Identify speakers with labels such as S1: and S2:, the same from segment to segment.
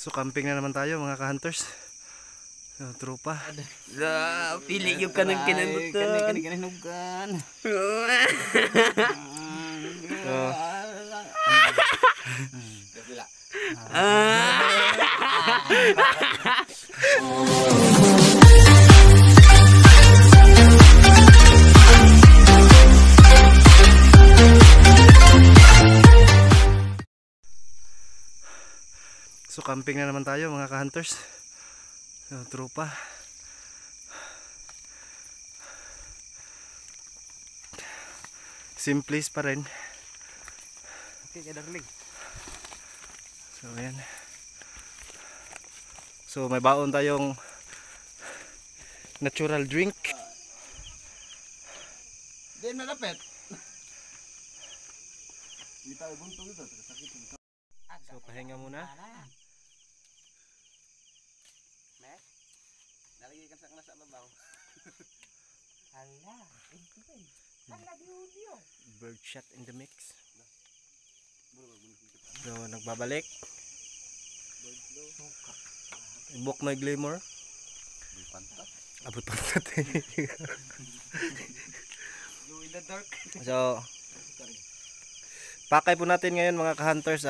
S1: So camping na naman tayo mga ka-hunters. So, tropa.
S2: Pili yung ka ng kinandutan.
S3: Kaninugan.
S1: So camping na naman tayo mga ka-hunters. So, tropa. Same place pa rin.
S3: Okay, darling.
S1: So ayan. So may baon tayong natural drink.
S3: Di malapit.
S1: So pahinga muna.
S3: Nalagay ka sa nasa babaw. Hala, hala diyo.
S1: Bird shot in the mix. So nagbabalik. Ibok may glamour. Abot pantat.
S3: Glow in the dark.
S1: So pakay po natin ngayon mga ka-hunters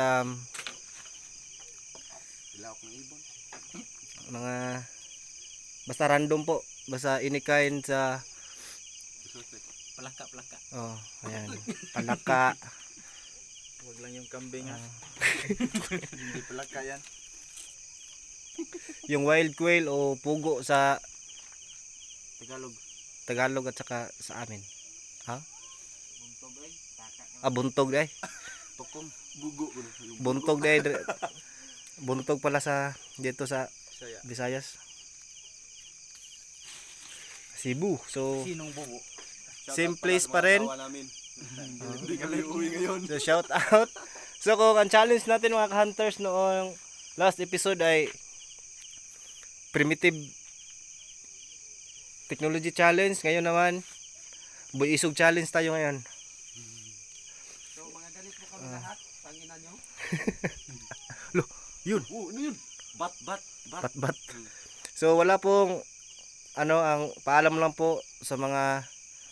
S3: Ilawak ng ibon.
S1: mga basta random po, basta inikain sa
S3: Palaka.
S1: oh, ayan. Palaka.
S3: Huwag lang yung kambing ha. Hindi palaka yan.
S1: Yung wild quail o pugo sa
S3: Tagalog.
S1: At saka sa amin. Ha?
S3: Buntog ay.
S1: Buntog day.
S3: Tukom. Bugo.
S1: Buntog day. Buntog pala sa dito sa
S3: Saya.
S1: Visayas. Cebu. So
S3: Sinong bugo?
S1: same place pa rin.
S3: Hindi kami uwi ngayon.
S1: So shout out. So kung ang challenge natin mga ka-hunters noong last episode ay primitive technology challenge, ngayon naman boy isog challenge tayo ngayon.
S3: So mga galit po kami lahat. Pangina nyo.
S1: Lo, yun.
S3: Ano yun? Bat.
S1: Bat. So wala pong ang paalam lang po sa mga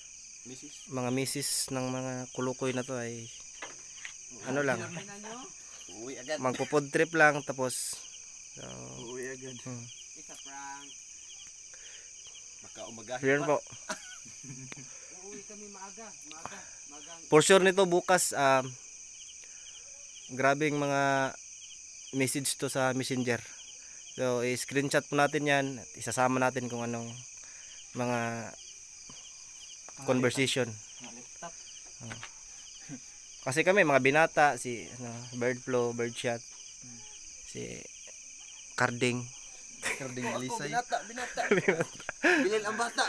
S1: misis ng mga kulukoy na to ay ano lang,
S3: Uwi agad.
S1: magpo-food trip lang tapos so,
S3: Uwi agad. Isa prank. Baka umagahin
S1: yun po.
S3: Uuwi kami maaga.
S1: For sure nito bukas grabing mga message to sa messenger. So i-screenshot po natin yan at isasama natin kung anong mga conversation. Kasi kami mga binata, si bird flow, bird shot, si Carding.
S3: Karding Alisay. Binata. Bilin ang bata.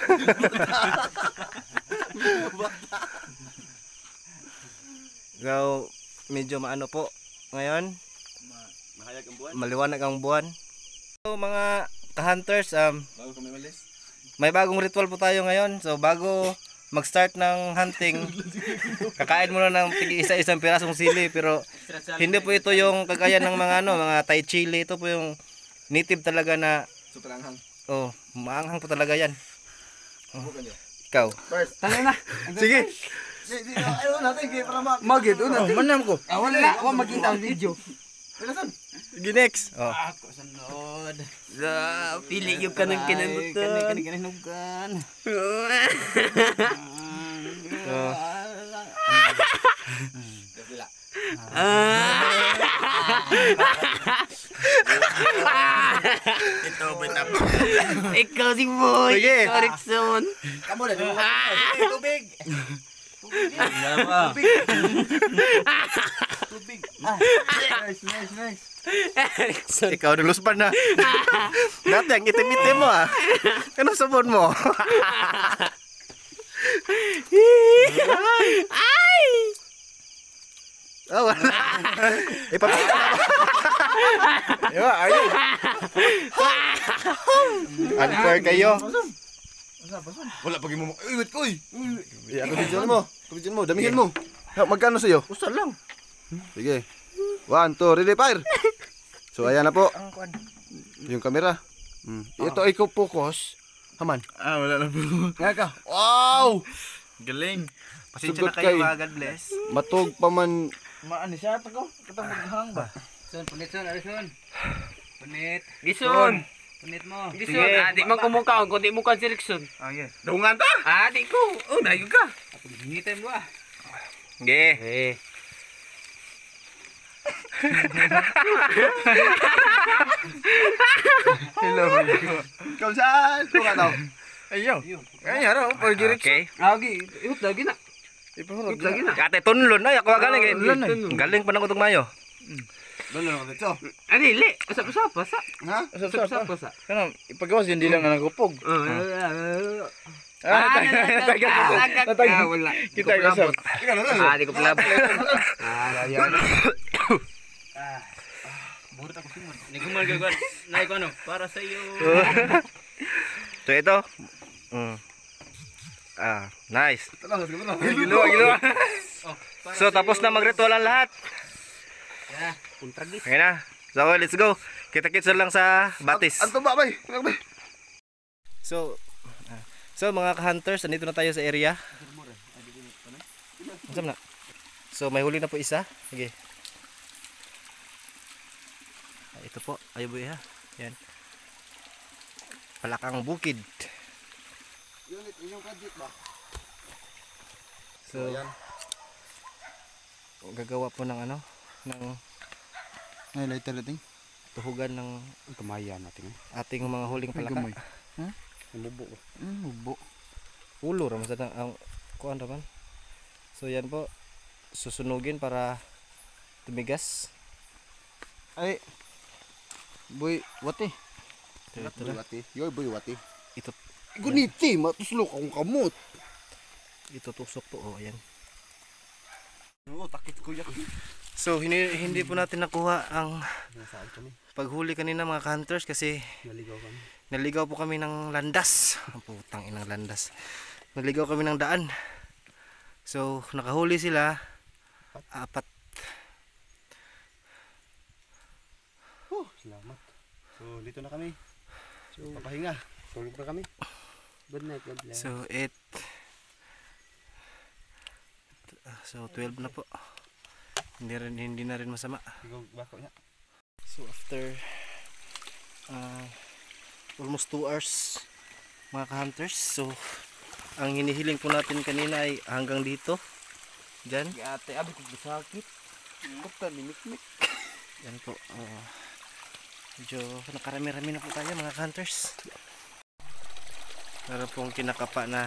S1: So medyo maano po ngayon,
S3: Mahayag ang buwan.
S1: maliwanag ang buwan. So mga ka-hunters,
S3: Bago kami malis.
S1: may bagong ritual po tayo ngayon. So bago mag-start ng hunting, kakain muna ng isa-isang pirasong sili, pero hindi po ito yung kagaya ng mga mga Thai chili. Ito po yung native talaga na
S3: Super anghang.
S1: maanghang po talaga yan.
S3: Bukan niyo.
S1: Ikaw.
S3: First. Tanga na.
S1: Sige.
S3: Ayaw natin kaya para
S2: Magid una.
S1: Manam ko.
S2: Wala, wa makita ang video.
S1: Sige next.
S3: Ako sunod.
S2: Pili yung ka ng kinandutan.
S3: Kaninugan. Kabila. Ito betap.
S2: Ikaw si Boy.
S1: Sige.
S2: Ikaw Rickson.
S3: Kamu dah tubig. Tubig. Nice.
S2: Rickson.
S1: Ikaw naluspan na. Dati ang itim-itim mo Ano sabon mo?
S2: Ay!
S1: Oh, wala. Ipapita na. Ayun. Unfair kayo.
S3: Wala pagi mo. Uy, ko.
S1: Kabidyon mo. Damihin mo.
S3: Magkano sa'yo?
S1: Usa lang.
S3: Sige. 1, 2, ready, fire!
S4: So ayan na po,
S1: Ang kuan.
S4: yung camera. Ito ikaw focus. Haman.
S3: Wala na po.
S4: Nga ka. Wow!
S3: Galing.
S1: Pasensya na
S4: Sugot
S1: kayo,
S4: kay.
S1: God bless.
S4: Matog pa man.
S3: Maano siya ito ko? Katang maghang ba?
S2: Son, punit son, Arison. Punit.
S5: Gison.
S2: Punit mo.
S5: Gison. Di man kumukaon kung di mo kan si Rickson.
S3: Yes.
S5: Dungan ta? Di ko. Oh, dayo ka.
S2: Hingitin mo ah.
S1: Ge.
S3: Hello.
S4: Ikaw saan? Ito ka daw.
S3: Ayaw. Kaya raw. Pag-girik.
S1: Okay.
S2: Lagi, ihut lagi na.
S3: Ipahurot
S2: Ihut lagi na.
S1: Kate tunlon ay ako galing eh.
S3: Tunlon ay.
S1: Galing pa nang utog mayo.
S4: Doon na ako dito.
S5: Ani, li. Usap-usap pa sa.
S4: Ha?
S5: Usap-usap pa sa.
S3: Kanang ipagawas yun di lang nga nagupog.
S5: Natagak. Wala.
S3: Kita yung usap.
S5: Di ko palab.
S3: Yan.
S2: Burot ako simod. Nigumal ka kwan. Nay ko ano, para sa iyo.
S1: So ito. Nice.
S4: Ginawa.
S1: So tapos na mag-ritual ang lahat.
S2: Yeah, kontragis.
S1: Okay na. So let's go. Kita-kits lang sa batis.
S4: Anto ba bay?
S1: So mga ka-hunters, andito na tayo sa area. Masam na. So may huli na po isa. Sige. Ito po, ayo boy ha. Yan. Palakang bukid.
S4: Unit inyong kadit ba?
S1: So gagawa po ng ano, ng
S3: Ay, lighter natin.
S1: tuhugan ng
S3: Kamaya natin.
S1: ating mga huling palaka.
S3: Gamoy.
S1: Mubo.
S3: Ubo.
S1: Ulo ra masada ang kuan ra man. So yan po, susunugin para tumigas.
S3: Ay. Boy, wati.
S1: Ito na.
S4: Wati. Yoy boy wati.
S1: Ito
S4: Guniti, matuslok akong kamot.
S1: itutusok po, oh ayan.
S4: Oo, takit ko yak.
S1: So hindi po natin nakuha ang paghuli kanina mga hunters kasi naligaw po kami ng landas. Ang putang inang landas. Naligaw kami ng daan. So nakahuli sila 4.
S4: Salamat. So dito na kami. So papahinga. Tulog na kami.
S2: Good night, God bless.
S1: So 8. So 12 na po. Hindi na rin masama.
S4: Ikaw bako niya.
S1: So after almost 2 hours mga ka-hunters, so ang hinihiling po natin kanina ay hanggang dito. Diyan.
S2: Ate, abi ko sakit.
S3: Bukta, limik-mik.
S1: Yan po. Medyo nakarami-rami na po tayo mga ka-hunters. Meron pong kinakapa na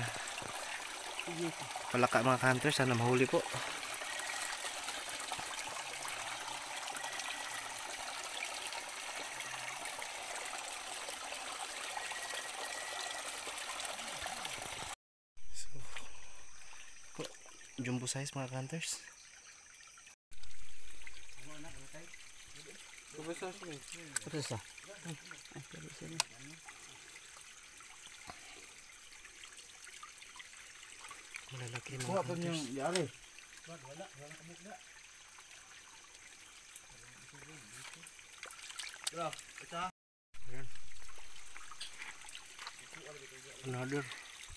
S1: palaka mga ka-hunters. Sana mahuli po. Jumbo size mga hunters.
S2: Ito sa.
S1: Malalaki mga
S3: Kuha pa
S1: hunters.
S3: niyong yari.
S1: Another.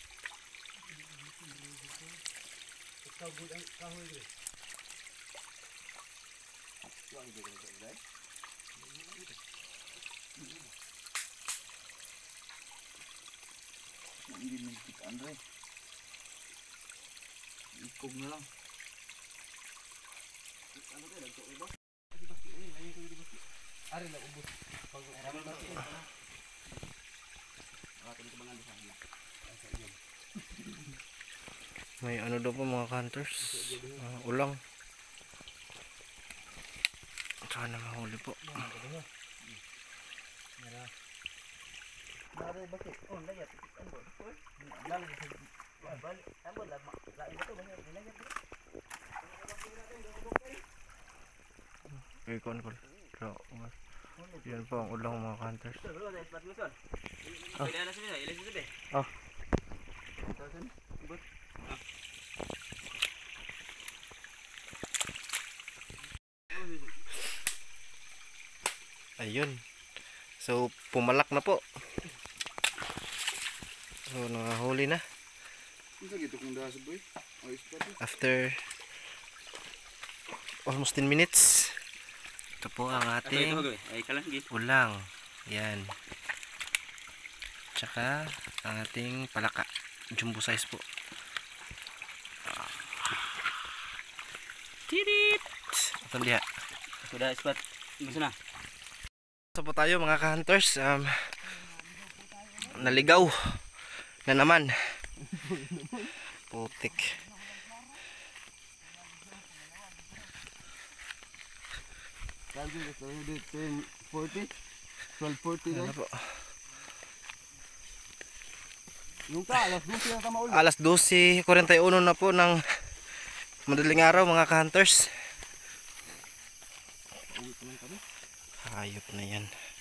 S3: Ikog na lang.
S1: May ano daw po mga hunters. Ulang. Sana mahuli po. Ikon ko. Yan po ang ulang mga hunters. Ayun. So pumalak na po. So nahuli na.
S4: Ano sa gito kung dahas boy? Ayos pa to.
S1: After almost 10 minutes. Ito po ang ating
S2: Ay, kalang
S1: ulang. Yan. Tsaka ang ating palaka. Jumbo size po. Tirit! Ito diha.
S2: Sudah spot. Gusto na.
S1: So po tayo mga ka-hunters. Naligaw na naman. Putik.
S4: Sabi ko, 10:40? 12:40
S1: Ano
S4: na.
S1: po?
S4: Yung ka, alas 12 na tama ulit.
S1: Alas 12:41 na po ng madaling araw mga ka-hunters. Hayop na yan.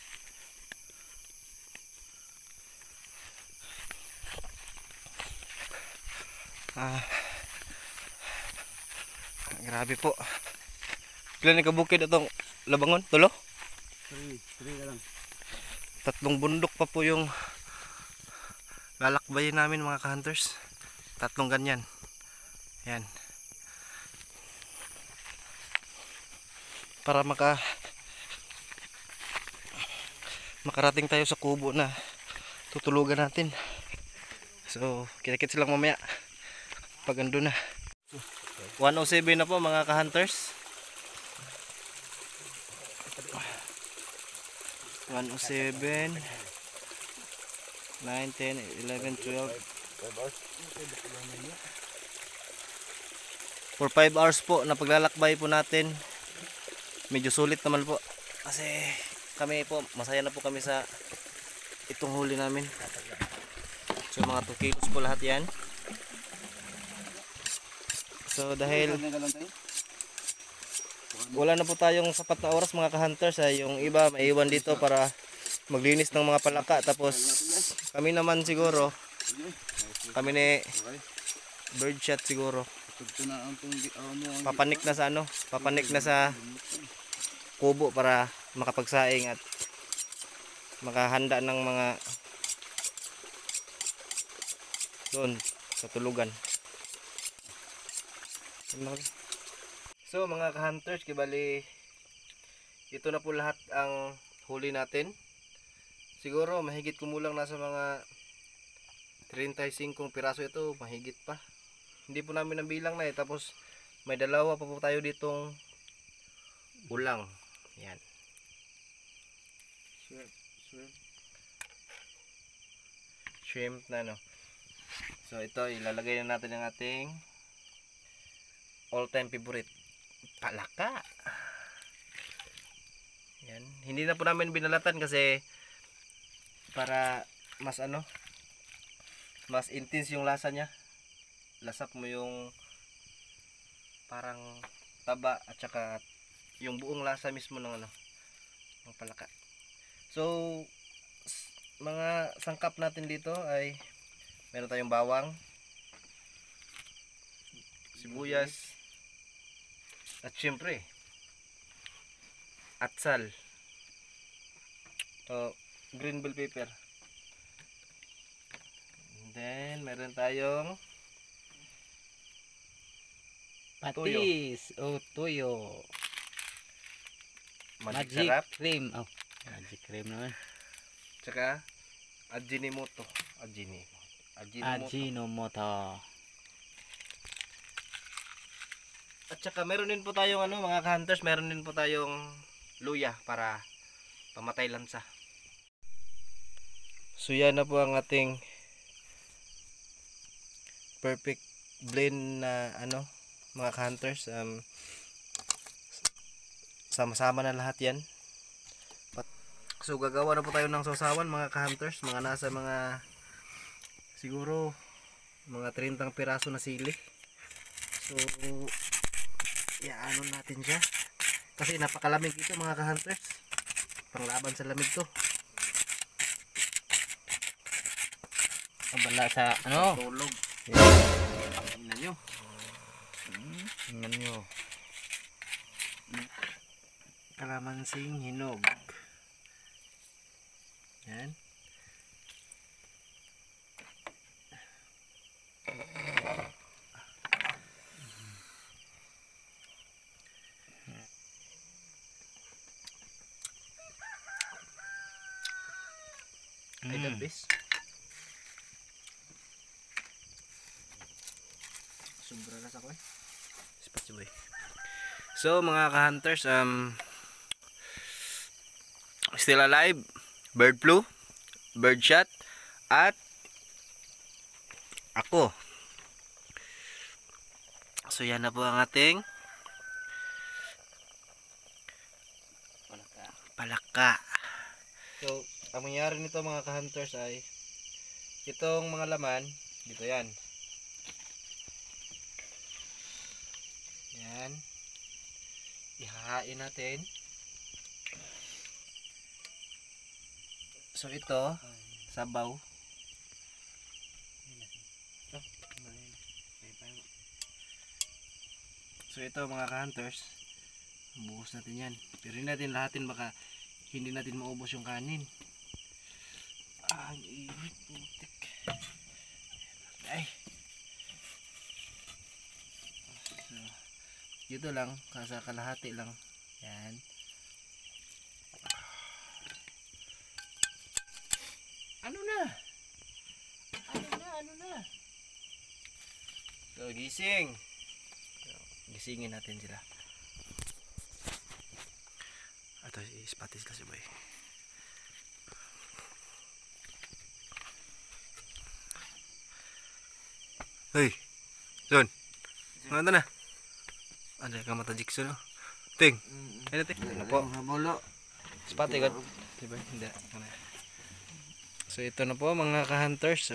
S1: Grabe po. Ilan na kabukid itong labangon? Tulo?
S4: 3 na lang.
S1: 3 bundok pa po yung lalakbayin namin mga ka-hunters. 3 ganyan. Yan. Para makarating tayo sa kubo na tutulugan natin. So, kita-kits lang mamaya pag ando na. 1:07 na po mga ka-hunters. 1:07 9, 10, 11, 12 for 5 hours po na paglalakbay po natin. Medyo sulit naman po kasi kami po, masaya na po kami sa itong huli namin. So mga 2 kilos po lahat yan. So dahil wala na po tayong sapat na oras mga ka-hunters, yung iba maiwan dito para maglinis ng mga palaka, tapos kami naman siguro, kami ni birdshot siguro papanik na sa kubo para makapagsaing at makahanda ng mga doon sa tulugan. So mga ka-hunters, kibali ito na po lahat ang huli natin. Siguro mahigit kumulang nasa mga 35 piraso ito, mahigit pa. Hindi po namin nabilang na tapos may dalawa pa po tayo ditong ulang. Yan. Shrimp na no. So ito ilalagay na natin ang ating all time favorite, palaka. Yan. Hindi na po namin binalatan kasi para mas mas intense yung lasa niya. Lasap mo yung parang taba at saka yung buong lasa mismo ng ng palaka. So mga sangkap natin dito ay meron tayong bawang, sibuyas, at syempre atsal, green bell pepper. And then meron tayong
S2: Patis o tuyo.
S1: magic sarap,
S2: cream. Oh, magic cream naman.
S1: tsaka Ajinomoto.
S2: Ajinomoto.
S1: At saka meron din po tayong mga ka-hunters, meron din po tayong luya para pamatay lansa. So yan na po ang ating perfect blend na mga ka-hunters. Sama-sama na lahat yan. So gagawa na po tayo ng sausawan mga ka-hunters, mga nasa mga siguro mga 30 piraso na sili. So iaano natin siya kasi napakalamig ito mga ka-hunters, panglaban sa lamig to.
S2: Abala sa
S1: Tulog. Tingnan nyo. Kalamansing hinog. Yan. Ay, the best. Sobra na sa ko eh. Spot boy. So mga ka-hunters, still alive, bird flu, bird shot, at ako. So yan na po ang ating palaka. So ang mangyari nito mga ka-hunters ay itong mga laman dito, yan. Yan. Ihahain natin. So ito, sabaw. So ito mga ka-hunters, buhos natin yan. Pero hindi natin lahatin, baka hindi natin maubos yung kanin. Ang init, putik. Ay. So, dito lang, sa kalahati lang. Yan. Ano na? Ano na? So, gising. So, gisingin natin sila. Ito, ispatis kasi boy. Hey, John. Ano na? Ada ka mata Jigsaw no? Ting. Ano ting? Ano po?
S2: Bolo.
S1: Spati god. Diba? Hindi. So ito na po mga ka-hunters.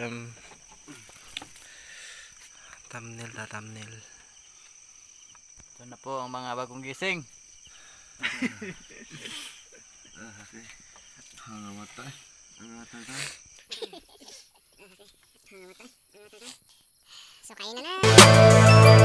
S1: Thumbnail.
S3: Ito na po ang mga bagong gising.
S2: Hangamatay.
S6: So kain na na.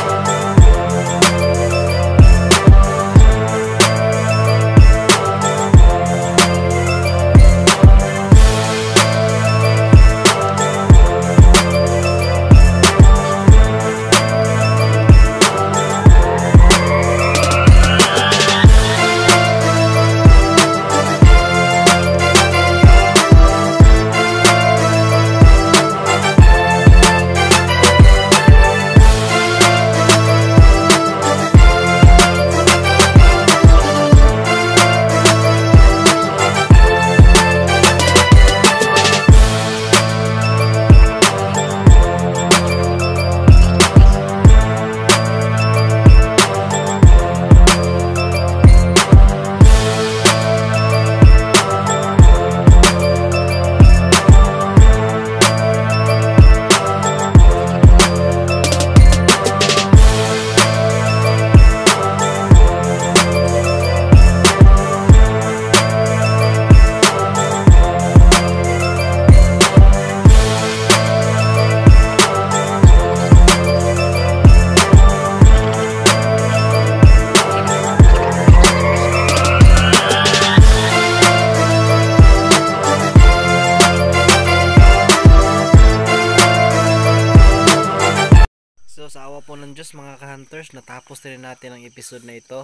S1: So sa awa po ng Diyos mga ka-hunters, natapos na rin natin ang episode na ito.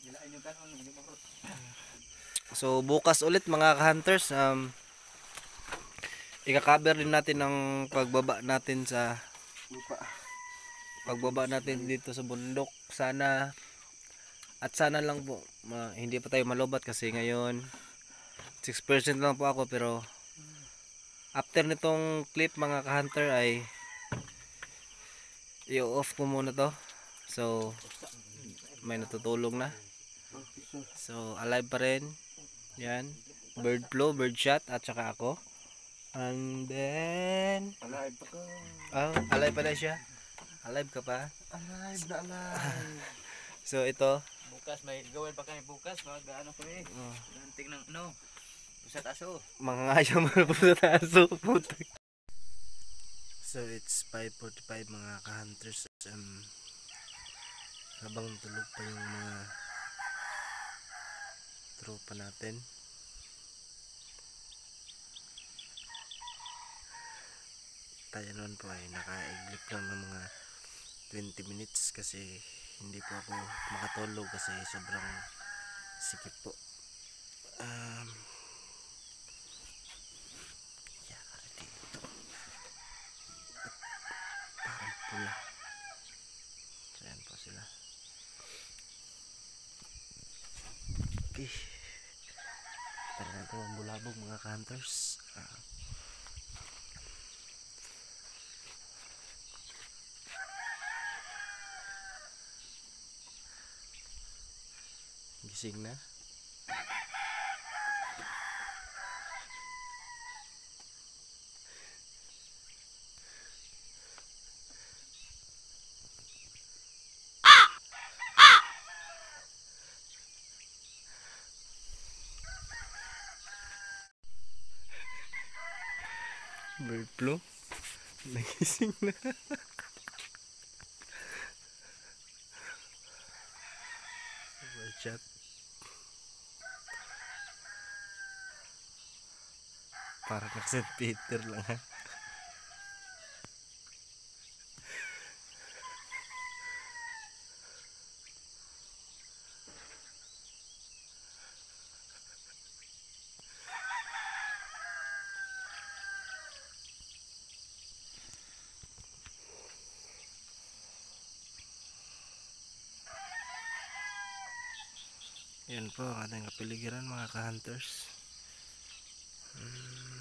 S1: So bukas ulit mga ka-hunters, ika-cover din natin ang pagbaba natin sa dito sa bundok. Sana lang po hindi pa tayo malobat kasi ngayon 6% lang po ako, pero after nitong clip mga ka-hunter ay i-off ko muna to. So may natutulong na. So alive pa rin. Yan. Bird flu, bird shot at saka ako. And then
S2: Alive pa ko.
S1: alive pa na siya. Alive ka pa.
S2: Alive.
S1: So ito.
S3: Bukas may gawin pa kami bukas. Mag-ano kami. Lanting ng ano. Pusat aso.
S1: Mga ayaw mga po sa taso. Putik. So it's 5:45 mga ka-hunters. Habang tulog pa yung mga tropa natin. tayo noon po ay naka-iglip lang ng mga 20 minutes kasi hindi po ako makatulog kasi sobrang sikip po. Yari dito. Parang pula. So yan po sila. Okay. Tara natin ang bulabog mga hunters. Gising na. Bird flu. Nagising na. Chat. Parang naka-St. Peter lang ha. Yan po ang ating kapiligiran mga ka-hunters.